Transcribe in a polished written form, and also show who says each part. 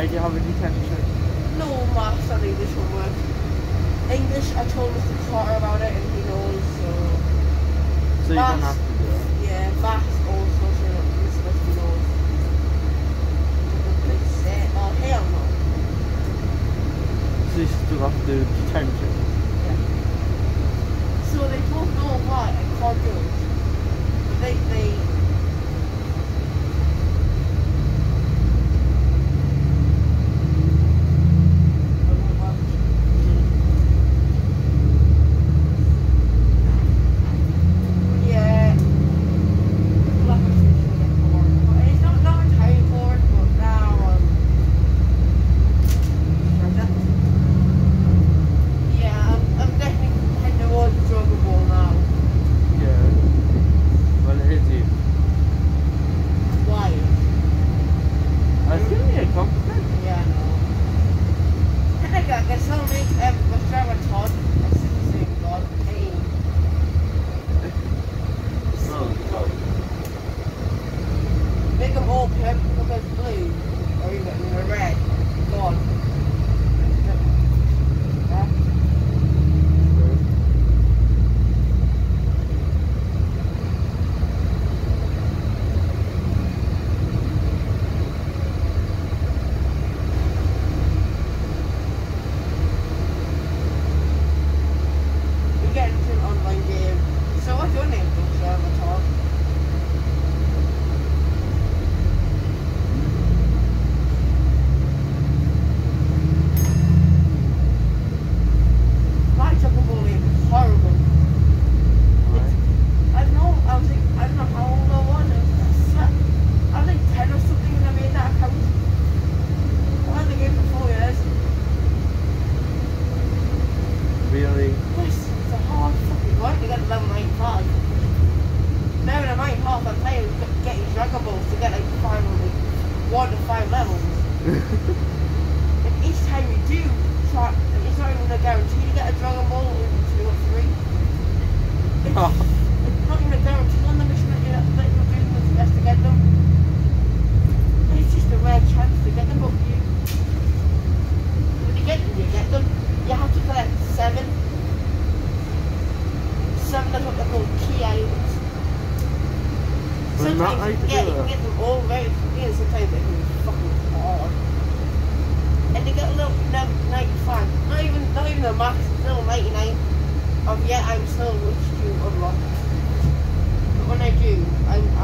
Speaker 1: Why do you have a detention?
Speaker 2: No maths and English homework. English, I told Mr. Carter about it and he knows, so...
Speaker 1: So you don't have to do it?
Speaker 2: Yeah, maths also, so Mr. knows. Oh, hell no.
Speaker 1: So you still have to do detention?
Speaker 2: Yeah. So they both know why I can't do it. But they I'm